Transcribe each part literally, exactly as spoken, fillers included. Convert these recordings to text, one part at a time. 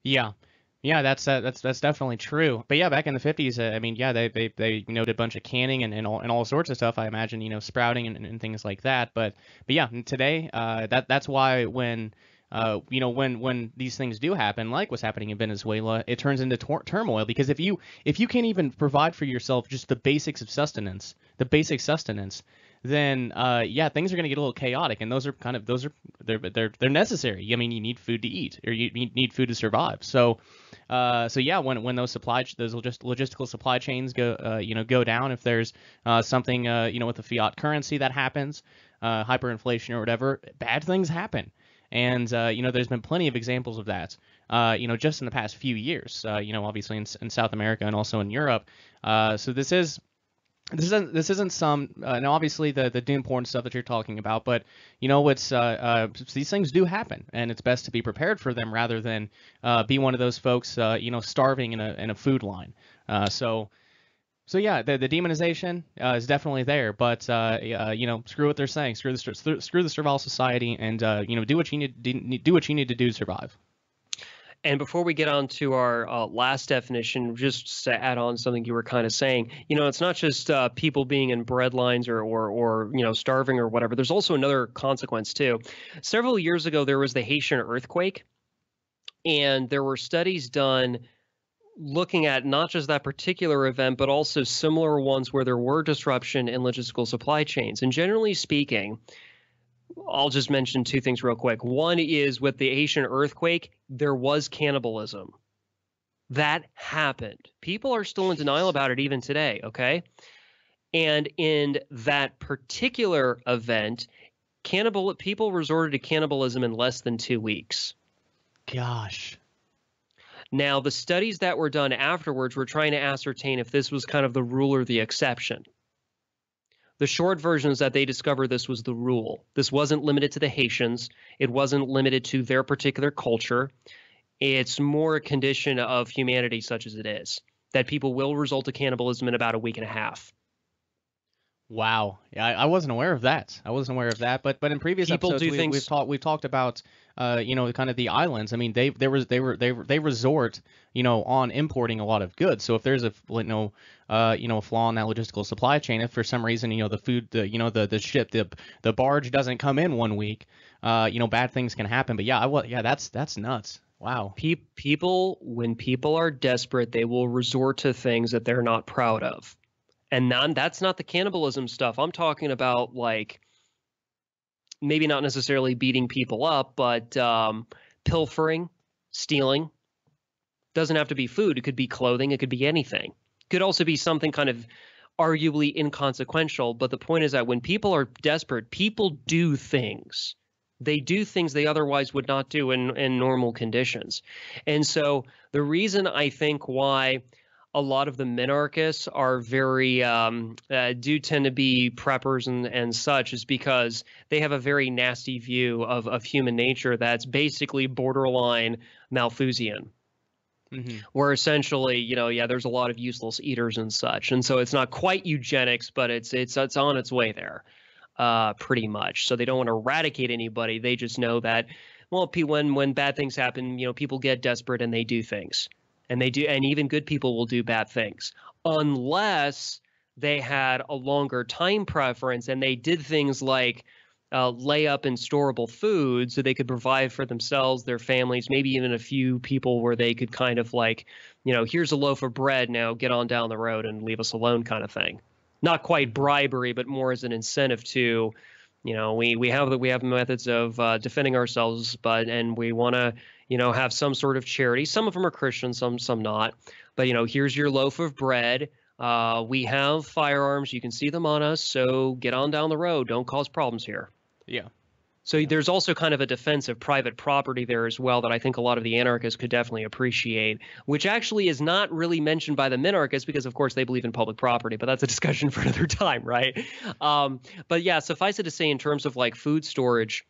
Yeah. Yeah, that's uh, that's that's definitely true. But yeah, back in the fifties, uh, I mean, yeah, they they they you know did a bunch of canning and, and all and all sorts of stuff. I imagine, you know, sprouting and, and things like that. But but yeah, and today, uh, that that's why when uh, you know when when these things do happen, like what's happening in Venezuela, it turns into tor- turmoil because if you if you can't even provide for yourself just the basics of sustenance, the basic sustenance, then uh, yeah, things are going to get a little chaotic, and those are kind of those are they're they're they're necessary. I mean, you need food to eat, or you need need food to survive. So, uh, so yeah, when when those supply ch- those logis- logistical supply chains go uh, you know go down, if there's uh, something uh, you know with the fiat currency that happens, uh, hyperinflation or whatever, bad things happen. And uh, you know, there's been plenty of examples of that. Uh, you know, just in the past few years. Uh, you know, obviously in, in South America and also in Europe. Uh, so this is this isn't this isn't some uh, now obviously the the doom porn stuff that you're talking about, but you know it's uh, uh, these things do happen, and it's best to be prepared for them rather than uh, be one of those folks uh, you know starving in a in a food line. Uh, so so yeah, the the demonization uh, is definitely there, but uh, uh, you know screw what they're saying, screw the screw the servile society, and uh, you know do what you need do, do what you need to do to survive. And before we get on to our uh, last definition, just to add on something you were kind of saying, you know, it's not just uh, people being in bread lines or, or, or, you know, starving or whatever. There's also another consequence, too. Several years ago, there was the Haitian earthquake, and there were studies done looking at not just that particular event, but also similar ones where there were disruption in logistical supply chains. And generally speaking, I'll just mention two things real quick. One is with the Haitian earthquake, there was cannibalism. That happened. People are still in denial about it even today, okay? And in that particular event, cannibal people resorted to cannibalism in less than two weeks. Gosh. Now, the studies that were done afterwards were trying to ascertain if this was kind of the rule or the exception. The short version is that they discovered this was the rule. This wasn't limited to the Haitians. It wasn't limited to their particular culture. It's more a condition of humanity such as it is, that people will result to cannibalism in about a week and a half. Wow, yeah, I, I wasn't aware of that. I wasn't aware of that. But but in previous People episodes, do we, we've things. talked we've talked about uh you know kind of the islands. I mean they there was they were they they resort you know on importing a lot of goods. So if there's a you know uh you know a flaw in that logistical supply chain, if for some reason you know the food the you know the the ship the the barge doesn't come in one week, uh you know bad things can happen. But yeah, I was yeah that's that's nuts. Wow. Pe- people, when people are desperate, they will resort to things that they're not proud of. And non, that's not the cannibalism stuff. I'm talking about like maybe not necessarily beating people up, but um, pilfering, stealing. Doesn't have to be food. It could be clothing. It could be anything. Could also be something kind of arguably inconsequential. But the point is that when people are desperate, people do things. They do things they otherwise would not do in, in normal conditions. And so the reason I think why a lot of the minarchists are very um, uh, do tend to be preppers and, and such is because they have a very nasty view of, of human nature that's basically borderline Malthusian. Mm-hmm. Where essentially, you know, yeah, there's a lot of useless eaters and such. And so it's not quite eugenics, but it's it's it's on its way there. Uh, pretty much. So they don't want to eradicate anybody. They just know that, well, when when bad things happen, you know, people get desperate and they do things, and they do, and even good people will do bad things, unless they had a longer time preference and they did things like uh, lay up in storable food so they could provide for themselves, their families, maybe even a few people where they could kind of like, you know, here's a loaf of bread, now get on down the road and leave us alone kind of thing. Not quite bribery, but more as an incentive to, you know, we we have the we have methods of uh, defending ourselves, but and we want to, you know, have some sort of charity. Some of them are Christian, some some not. But you know, here's your loaf of bread. Uh, we have firearms. You can see them on us. So get on down the road. Don't cause problems here. Yeah. So yeah. There's also kind of a defense of private property there as well that I think a lot of the anarchists could definitely appreciate, which actually is not really mentioned by the minarchists because, of course, they believe in public property. But that's a discussion for another time, right? Um, but yeah, suffice it to say, in terms of like food storage,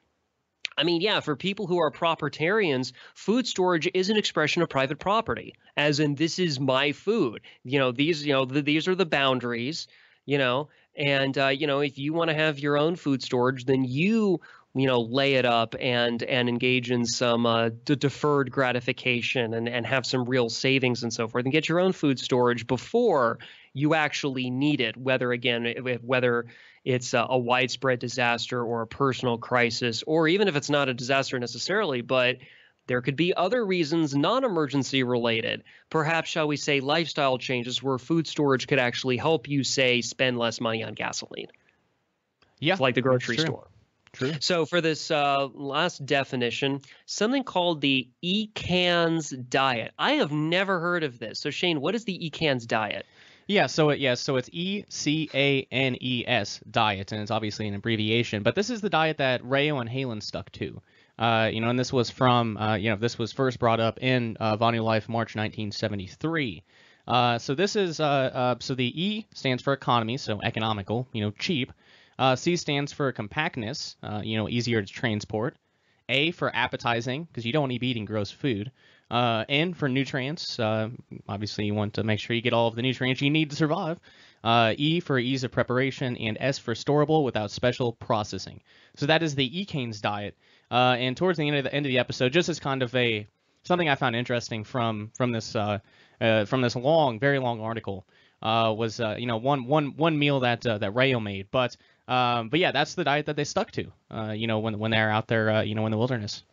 I mean, yeah, for people who are propertarians, food storage is an expression of private property, as in this is my food. You know, these, you know, the, these are the boundaries, you know, and, uh, you know, if you want to have your own food storage, then you you know, lay it up and and engage in some uh, d- deferred gratification and, and have some real savings and so forth, and get your own food storage before you actually need it, whether, again, whether it's a, a widespread disaster or a personal crisis, or even if it's not a disaster necessarily, but there could be other reasons, non-emergency related, perhaps, shall we say, lifestyle changes where food storage could actually help you, say, spend less money on gasoline. Yeah, like the grocery true. store. True. So for this uh, last definition, something called the E CANS diet. I have never heard of this. So Shane, what is the E CANS diet? Yeah, so it yeah, so it's E C A N E S diet, and it's obviously an abbreviation. But this is the diet that Rayo and Halen stuck to. Uh, you know, and this was from uh, you know, this was first brought up in uh, Vonu Life, March nineteen seventy-three. Uh, so this is uh, uh, so the E stands for economy, so economical, you know, cheap. Uh, C stands for compactness, uh, you know, easier to transport. A for appetizing, because you don't want to be eating gross food. Uh, N for nutrients. Uh, obviously, you want to make sure you get all of the nutrients you need to survive. Uh, E for ease of preparation, and S for storable without special processing. So that is the E CANS diet. Uh, and towards the end of the end of the episode, just as kind of a something I found interesting from from this uh, uh, from this long, very long article uh, was uh, you know one one one meal that uh, that Rayo made, but um, but yeah, that's the diet that they stuck to. Uh, you know when when they're out there, uh, you know in the wilderness.